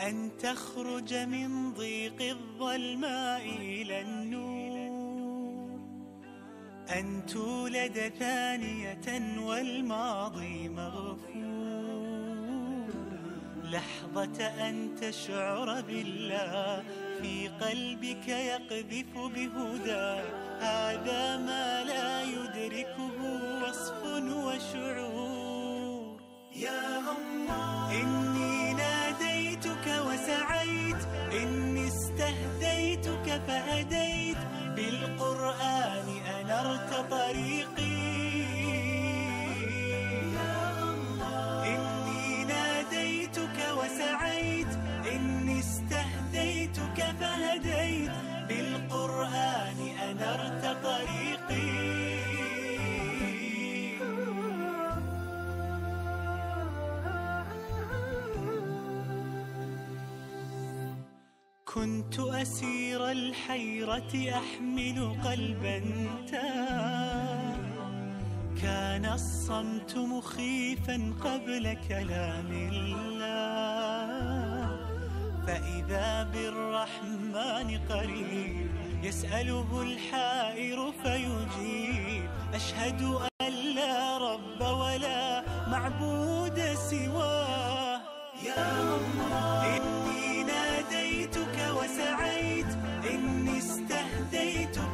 أن تخرج من ضيق الظلماء إلى النور، أن تولد ثانية والماضي مغفور، لحظة أن تشعر بالله في قلبك يقذف بهدى، هذا ما لا يدركه وصف وشعور. يا الله إني ناديتك وسعيت، إني استهديتك فهديت، بالقرآن أنرت طريقي. يا الله إني ناديتك وسعيت، إني استهديتك فهديت، بالقرآن أنرت طريقي. كنت أسير الحيرة أحمل قلبا تاه، كان الصمت مخيفا قبل كلام الله، فإذا بالرحمن قريب يسأله الحائر فيجيب، أشهد أن لا رب ولا معبود سواه. يا الله إني ناديتك وسعيت، إني استهديتك